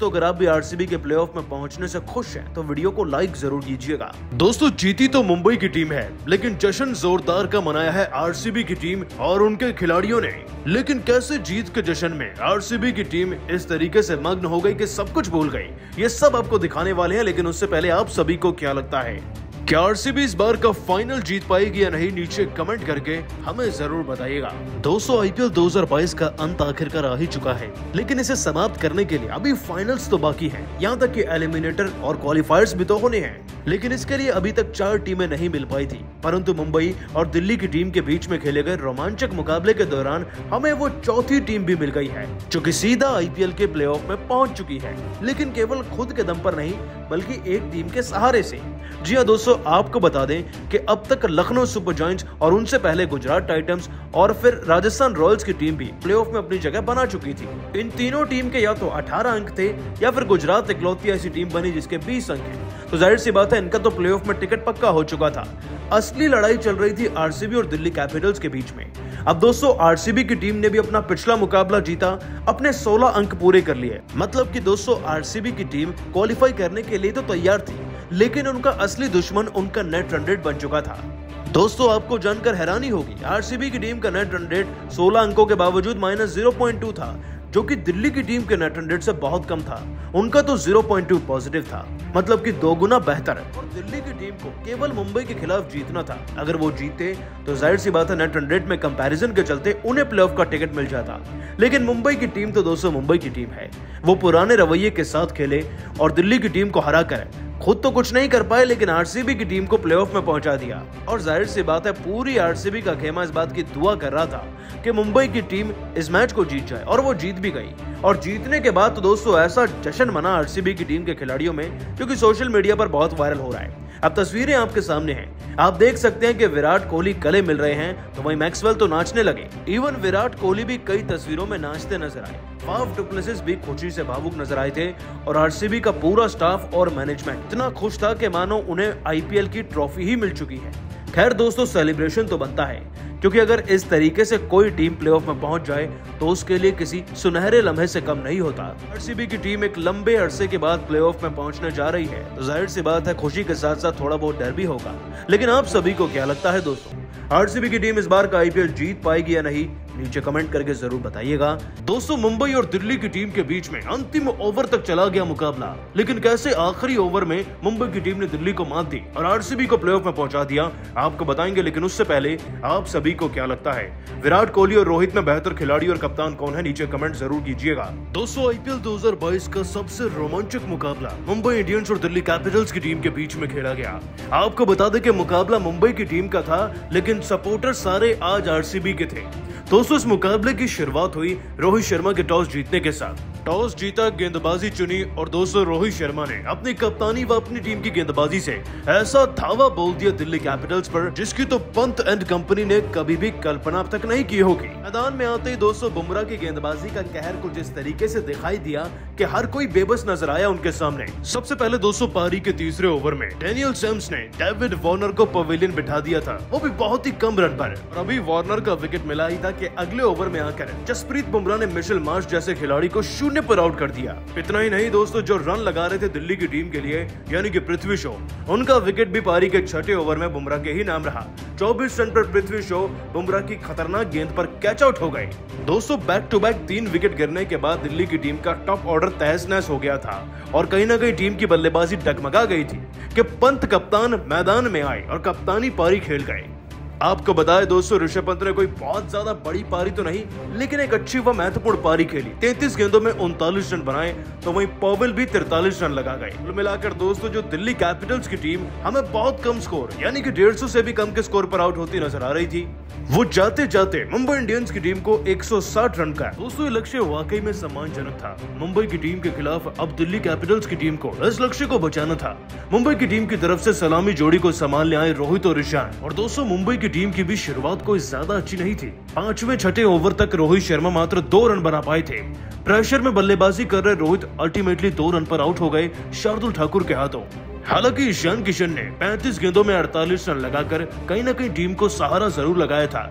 दोस्तों अगर आप भी आरसीबी के प्लेऑफ में पहुंचने से खुश हैं तो वीडियो को लाइक जरूर कीजिएगा। दोस्तों जीती तो मुंबई की टीम है, लेकिन जश्न जोरदार का मनाया है आरसीबी की टीम और उनके खिलाड़ियों ने। लेकिन कैसे जीत के जश्न में आरसीबी की टीम इस तरीके से मग्न हो गई कि सब कुछ भूल गई, ये सब आपको दिखाने वाले हैं। लेकिन उससे पहले आप सभी को क्या लगता है, क्या आरसीबी इस बार का फाइनल जीत पाएगी या नहीं, नीचे कमेंट करके हमें जरूर बताइएगा। दोस्तों आईपीएल 2022 का अंत आखिरकार आ ही चुका है, लेकिन इसे समाप्त करने के लिए अभी फाइनल्स तो बाकी हैं। यहाँ तक कि एलिमिनेटर और क्वालिफायर्स भी तो होने हैं, लेकिन इसके लिए अभी तक 4 टीमें नहीं मिल पाई थी। परंतु मुंबई और दिल्ली की टीम के बीच में खेले गए रोमांचक मुकाबले के दौरान हमें वो चौथी टीम भी मिल गई है, जो कि सीधा आईपीएल के प्लेऑफ में पहुंच चुकी है, लेकिन केवल खुद के दम पर नहीं बल्कि एक टीम के सहारे से। जी हाँ दोस्तों, आपको बता दें कि अब तक लखनऊ सुपर जायंट्स और उनसे पहले गुजरात टाइटंस और फिर राजस्थान रॉयल्स की टीम भी प्लेऑफ में अपनी जगह बना चुकी थी। इन तीनों टीम के या तो 18 अंक थे या फिर गुजरात इकलौती ऐसी टीम बनी जिसके 20 अंक हैं। तो जाहिर सी बात है इनका तो प्लेऑफ में टिकट पक्का हो चुका था। असली लड़ाई चल रही थी आरसीबी और दिल्ली कैपिटल्स के बीच में। अब दोस्तों आरसीबी की टीम ने भी अपना पिछला मुकाबला जीता, अपने 16 अंक पूरे कर लिए। मतलब कि दोस्तों आरसीबी की टीम क्वालिफाई करने के लिए तो तैयार थी, लेकिन उनका असली दुश्मन उनका नेट रन रेट बन चुका था। दोस्तों आपको जानकर हैरानी होगी, आरसीबी की टीम का नेट रन रेट 16 अंकों के बावजूद -0.2 था, जो कि दिल्ली की टीम के नेट रन रेट से बहुत कम था। उनका तो 0.2 पॉजिटिव था, मतलब कि 2 गुना बेहतर है। और दिल्ली की टीम को केवल मुंबई के खिलाफ जीतना था। अगर वो जीते तो जाहिर सी बात है नेट रन रेट में कंपैरिजन के चलते उन्हें प्लेऑफ का टिकट मिल जाता। लेकिन मुंबई की टीम तो दोस्तों मुंबई की टीम है, वो पुराने रवैये के साथ खेले और दिल्ली की टीम को हरा कर खुद तो कुछ नहीं कर पाए, लेकिन आरसीबी की टीम को प्लेऑफ में पहुंचा दिया। और जाहिर सी बात है पूरी आरसीबी का खेमा इस बात की दुआ कर रहा था कि मुंबई की टीम इस मैच को जीत जाए, और वो जीत भी गई। और जीतने के बाद तो दोस्तों ऐसा जश्न मना आरसीबी की टीम के खिलाड़ियों में, जो कि सोशल मीडिया पर बहुत वायरल हो रहा है। अब तस्वीरें आपके सामने हैं, आप देख सकते हैं कि विराट कोहली गले मिल रहे हैं, तो वहीं मैक्सवेल तो नाचने लगे। इवन विराट कोहली भी कई तस्वीरों में नाचते नजर आए। फाफ डु प्लेसिस भी खुशी से भावुक नजर आए थे, और आरसीबी का पूरा स्टाफ और मैनेजमेंट इतना खुश था कि मानो उन्हें आईपीएल की ट्रॉफी ही मिल चुकी है। खैर दोस्तों सेलिब्रेशन तो बनता है, क्योंकि अगर इस तरीके से कोई टीम प्लेऑफ में पहुंच जाए तो उसके लिए किसी सुनहरे लम्हे से कम नहीं होता। आरसीबी की टीम एक लंबे अरसे के बाद प्लेऑफ में पहुंचने जा रही है, तो जाहिर सी बात है खुशी के साथ साथ थोड़ा बहुत डर भी होगा। लेकिन आप सभी को क्या लगता है दोस्तों, आरसीबी की टीम इस बार का आईपीएल जीत पाएगी या नहीं, नीचे कमेंट करके जरूर बताइएगा। दोस्तों मुंबई और दिल्ली की टीम के बीच में अंतिम ओवर तक चला गया मुकाबला, लेकिन कैसे आखिरी ओवर में मुंबई की टीम ने दिल्ली को मात दी और आरसीबी को प्लेऑफ में पहुंचा दिया, आपको बताएंगे। लेकिन उससे पहले आप सभी को क्या लगता है, विराट कोहली और रोहित में बेहतर खिलाड़ी और कप्तान कौन है, नीचे कमेंट जरूर कीजिएगा। दोस्तों आईपीएल 2022 का सबसे रोमांचक मुकाबला मुंबई इंडियंस और दिल्ली कैपिटल्स की टीम के बीच में खेला गया। आपको बता दें कि मुकाबला मुंबई की टीम का था, लेकिन सपोर्टर सारे आज आरसीबी के थे। दोस्तों इस मुकाबले की शुरुआत हुई रोहित शर्मा के टॉस जीतने के साथ। टॉस जीता, गेंदबाजी चुनी, और दोस्तों रोहित शर्मा ने अपनी कप्तानी व अपनी टीम की गेंदबाजी से ऐसा धावा बोल दिया दिल्ली कैपिटल्स पर, जिसकी तो पंत एंड कंपनी ने कभी भी कल्पना तक नहीं की होगी। मैदान में आते ही दोस्तों बुमराह की गेंदबाजी का कहर कुछ इस तरीके से दिखाई दिया कि हर कोई बेबस नजर आया उनके सामने। सबसे पहले दोस्तों पारी के तीसरे ओवर में डेनियल सेम्स ने डेविड वार्नर को पवेलियन बिठा दिया था, वो भी बहुत ही कम रन पर। और अभी वार्नर का विकेट मिला ही था कि अगले ओवर में आकर जसप्रीत बुमराह ने मिशेल मार्श जैसे खिलाड़ी को 0 पर आउट कर दिया। इतना ही नहीं दोस्तों, जो रन लगा रहे थे दिल्ली की टीम के लिए यानी कि पृथ्वी शॉ, उनका विकेट भी पारी के 6ठे ओवर में बुमराह के ही नाम रहा। 24 रन पर पृथ्वी शॉ बुमराह की खतरनाक गेंद पर कैच आउट हो गए। दोस्तों बैक टू बैक 3 विकेट गिरने के बाद दिल्ली की टीम का टॉप ऑर्डर तहस नहस हो गया था, और कहीं ना कहीं टीम की बल्लेबाजी डगमगा गई थी कि पंत कप्तान मैदान में आए और कप्तानी पारी खेल गए। आपको बताएं दोस्तों ऋषभ पंत ने कोई बहुत ज्यादा बड़ी पारी तो नहीं, लेकिन एक अच्छी व महत्वपूर्ण पारी खेली। 33 गेंदों में 39 रन बनाए, तो वहीं पॉवेल भी 43 रन लगा गए। कुल मिलाकर दोस्तों जो दिल्ली कैपिटल्स की टीम हमें बहुत कम स्कोर यानी कि 150 से भी कम के स्कोर पर आउट होती नजर आ रही थी, वो जाते जाते मुंबई इंडियंस की टीम को 160 रन का दोस्तों ये लक्ष्य वाकई में सम्मानजनक था। मुंबई की टीम के खिलाफ अब दिल्ली कैपिटल्स की टीम को इस लक्ष्य को बचाना था। मुंबई की टीम की तरफ से सलामी जोड़ी को संभालने आए रोहित और ईशान, और दोस्तों मुंबई की टीम की भी शुरुआत कोई ज्यादा अच्छी नहीं थी। 5वें-6ठे ओवर तक रोहित शर्मा मात्र 2 रन बना पाए थे। प्रेशर में बल्लेबाजी कर रहे रोहित अल्टीमेटली 2 रन पर आउट हो गए शार्दुल ठाकुर के हाथों। हालांकि ईशान किशन ने 35 गेंदों में 48 रन लगाकर कहीं न कहीं टीम को सहारा जरूर लगाया था।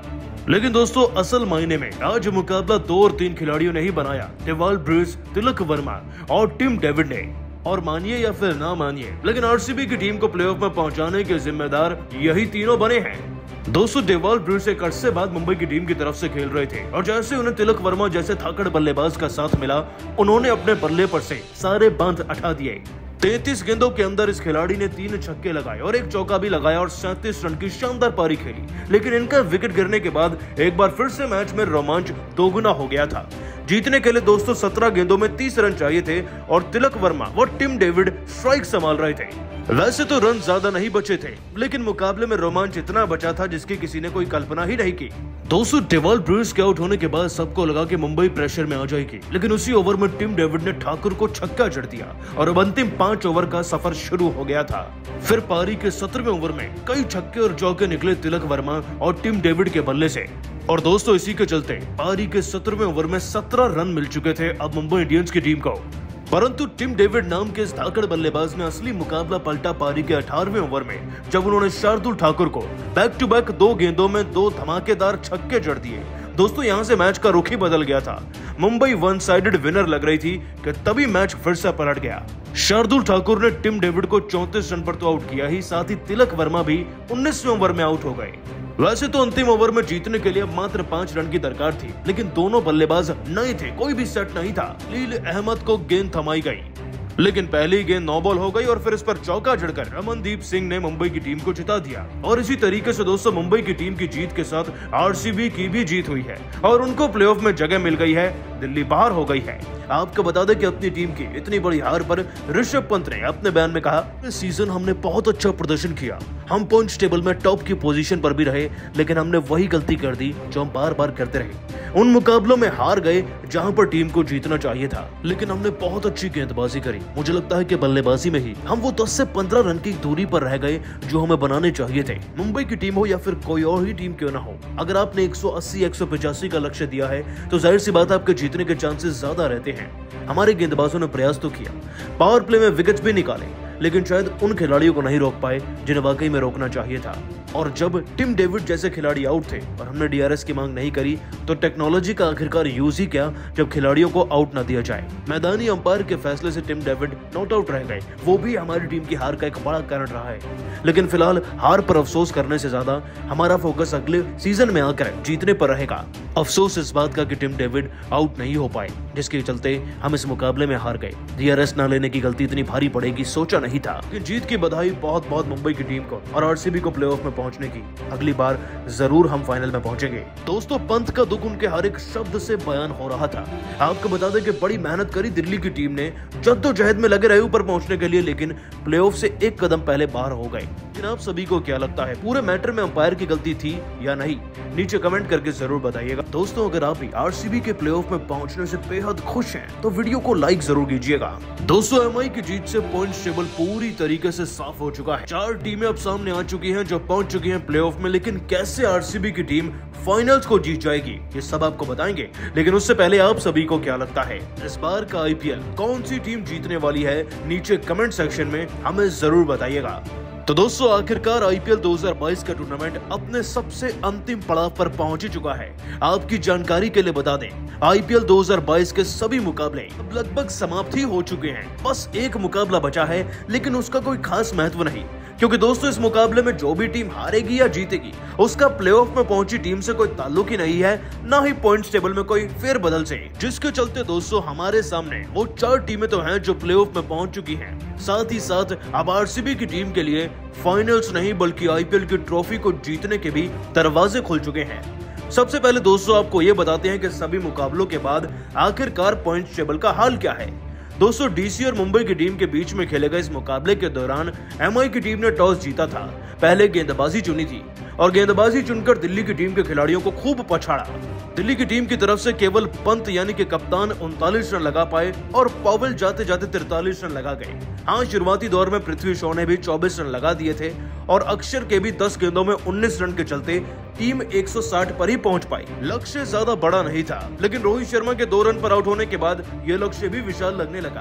लेकिन दोस्तों असल मायने में आज मुकाबला 2 और 3 खिलाड़ियों ने ही बनाया, डेवाल ब्रुस, तिलक वर्मा और टिम डेविड ने। और मानिए या फिर ना मानिए, लेकिन आरसीबी की टीम को प्लेऑफ में पहुंचाने के जिम्मेदार यही तीनों बने हैं। दोस्तों डेवाल ब्रुस एक अरसे बाद मुंबई की टीम की तरफ से खेल रहे थे और जैसे उन्हें तिलक वर्मा जैसे थाकड़ बल्लेबाज का साथ मिला, उन्होंने अपने बल्ले पर से सारे बांध हटा दिए। 33 गेंदों के अंदर इस खिलाड़ी ने 3 छक्के लगाए और 1 चौका भी लगाया और 37 रन की शानदार पारी खेली। लेकिन इनका विकेट गिरने के बाद एक बार फिर से मैच में रोमांच दोगुना हो गया था। जीतने के लिए दोस्तों 17 गेंदों में 30 रन चाहिए थे और तिलक वर्मा व टिम डेविड स्ट्राइक संभाल रहे थे। वैसे तो रन ज्यादा नहीं बचे थे, लेकिन मुकाबले में रोमांच इतना बचा था जिसकी किसी ने कोई कल्पना ही नहीं की। दोस्तों डेवाल ब्रुस के आउट होने के बाद सबको लगा कि मुंबई प्रेशर में आ जाएगी, लेकिन उसी ओवर में टिम डेविड ने ठाकुर को छक्का जड़ दिया और अब अंतिम 5 ओवर का सफर शुरू हो गया था। फिर पारी के 17वें ओवर में कई छक्के और चौके निकले तिलक वर्मा और टिम डेविड के बल्ले से। और दोस्तों इसी के चलते पारी के 17वें ओवर में 17 रन मिल चुके थे अब मुंबई इंडियंस की टीम को। परंतु टिम डेविड नाम के इस धाकड़ बल्लेबाज ने असली मुकाबला पलटा पारी के 18वें ओवर में, जब उन्होंने शार्दुल ठाकुर को बैक टू बैक 2 गेंदों में 2 धमाकेदार छक्के जड़ दिए। दोस्तों यहां से मैच का रुख ही बदल गया था। मुंबई वन साइडेड विनर लग रही थी कि तभी मैच फिर से पलट गया। शार्दुल ठाकुर ने टिम डेविड को 34 रन पर तो आउट किया ही, साथ ही तिलक वर्मा भी 19वें ओवर में आउट हो गए। वैसे तो अंतिम ओवर में जीतने के लिए मात्र 5 रन की दरकार थी, लेकिन दोनों बल्लेबाज नए थे, कोई भी सेट नहीं था। लील अहमद को गेंद थमाई गई, लेकिन पहली गेंद 9 बॉल हो गई और फिर इस पर चौका जड़कर रमनदीप सिंह ने मुंबई की टीम को जिता दिया। और इसी तरीके से दोस्तों मुंबई की टीम की जीत के साथ आरसीबी की भी जीत हुई है और उनको प्लेऑफ में जगह मिल गई है। दिल्ली बाहर हो गई है। आपको बता दें कि अपनी टीम की इतनी बड़ी हार पर ऋषभ पंत ने अपने बयान में कहा, इस सीजन हमने बहुत अच्छा प्रदर्शन किया, हम पॉइंट्स टेबल में टॉप की पोजीशन पर भी रहे, लेकिन हमने वही गलती कर दी जो हम बार बार करते रहे। उन मुकाबलों में हार गए जहां पर टीम को जीतना चाहिए था, लेकिन हमने बहुत अच्छी गेंदबाजी करी। मुझे लगता है कि बल्लेबाजी में ही हम वो 10 से 15 रन की दूरी पर रह गए जो हमें बनाने चाहिए थे। मुंबई की टीम हो या फिर कोई और ही टीम क्यों ना हो, अगर आपने 180-185 का लक्ष्य दिया है तो जाहिर सी बात है आपके जीतने के चांसेस ज्यादा रहते हैं। हमारे गेंदबाजों ने प्रयास तो किया, पावर प्ले में विकेट्स भी निकाले, लेकिन शायद उन खिलाड़ियों को नहीं रोक पाए जिन्हें वाकई में रोकना चाहिए था। और जब टिम डेविड जैसे खिलाड़ी आउट थे और हमने डीआरएस की मांग नहीं करी, तो टेक्नोलॉजी का आखिरकार यूज ही क्या जब खिलाड़ियों को आउट ना दिया जाए। मैदानी अंपायर के फैसले से टिम डेविड नॉट आउट रह गए, वो भी हमारी टीम की हार का एक बड़ा कारण रहा है। लेकिन फिलहाल हार पर अफसोस करने से ज्यादा हमारा फोकस अगले सीजन में आकर जीतने पर रहेगा। अफसोस इस बात का कि टिम डेविड आउट नहीं हो पाए, जिसके चलते हम इस मुकाबले में हार गए। डीआरएस न लेने की गलती इतनी भारी पड़ेगी सोचा नहीं था। जीत की बधाई बहुत बहुत मुंबई की टीम को और आरसीबी को प्लेऑफ में पहुंचने की। अगली बार जरूर हम फाइनल में पहुंचेंगे। दोस्तों पंत का दुख उनके हर एक शब्द से बयान हो रहा था। आपको बता दें कि बड़ी मेहनत करी दिल्ली की टीम ने, जद्दोजहद में लगे रहे ऊपर पहुंचने के लिए, लेकिन प्लेऑफ से एक कदम पहले बाहर हो गए। लेकिन आप सभी को क्या लगता है, पूरे मैटर में अंपायर की गलती थी या नहीं? नीचे कमेंट करके जरूर बताइएगा। दोस्तों अगर आप भी आरसीबी के प्लेऑफ में पहुंचने से बेहद खुश हैं तो वीडियो को लाइक जरूर कीजिएगा। दोस्तों एमआई की जीत से पॉइंट्स टेबल पूरी तरीके से साफ हो चुका है। 4 टीमें अब सामने आ चुकी हैं जो पहुंच चुकी हैं प्लेऑफ में, लेकिन कैसे आरसीबी की टीम फाइनल्स को जीत जाएगी ये सब आपको बताएंगे। लेकिन उससे पहले आप सभी को क्या लगता है, इस बार का आईपीएल कौन सी टीम जीतने वाली है? नीचे कमेंट सेक्शन में हमें जरूर बताइएगा। तो दोस्तों आखिरकार आईपीएल 2022 का टूर्नामेंट अपने सबसे अंतिम पड़ाव पर पहुंच ही चुका है। आपकी जानकारी के लिए बता दें, आईपीएल 2022 के सभी मुकाबले अब लगभग समाप्ति हो चुके हैं। बस एक मुकाबला बचा है, लेकिन उसका कोई खास महत्व नहीं, क्योंकि दोस्तों इस मुकाबले में जो भी टीम हारेगी या जीतेगी उसका प्लेऑफ में पहुंची टीम से कोई ताल्लुक ही नहीं है, ना ही पॉइंट्स टेबल में कोई फेरबदल से। जिसके चलते दोस्तों हमारे सामने वो 4 टीमें तो हैं जो प्लेऑफ में पहुंच चुकी हैं। साथ ही साथ अब आरसीबी की टीम के लिए फाइनल्स नहीं बल्कि आईपीएल की ट्रॉफी को जीतने के भी दरवाजे खुल चुके हैं। सबसे पहले दोस्तों आपको ये बताते हैं कि सभी मुकाबलों के बाद आखिरकार पॉइंट्स टेबल का हाल क्या है। दोस्तों डीसी और मुंबई की टीम के बीच में खेले गए इस मुकाबले के दौरान एमआई की टीम ने टॉस जीता था, पहले गेंदबाजी चुनी थी और गेंदबाजी चुनकर दिल्ली की टीम के खिलाड़ियों को खूब पछाड़ा। दिल्ली की टीम की तरफ से केवल पंत यानी कि कप्तान 39 रन लगा पाए और पॉवेल जाते जाते 43 रन लगा गए। हाँ, शुरुआती दौर में पृथ्वी शॉ ने भी 24 रन लगा दिए थे और अक्षर के भी 10 गेंदों में 19 रन के चलते टीम 160 पर ही पहुंच पाई। लक्ष्य ज्यादा बड़ा नहीं था, लेकिन रोहित शर्मा के 2 रन पर आउट होने के बाद यह लक्ष्य भी विशाल लगने लगा।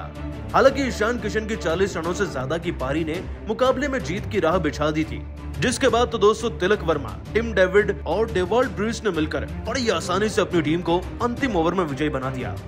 हालांकि ईशान किशन की 40 रनों से ज्यादा की पारी ने मुकाबले में जीत की राह बिछा दी थी, जिसके बाद तो दोस्तों तिलक वर्मा, टिम डेविड और डेवॉल्ट ब्रूस ने मिलकर बड़ी आसानी से अपनी टीम को अंतिम ओवर में विजयी बना दिया।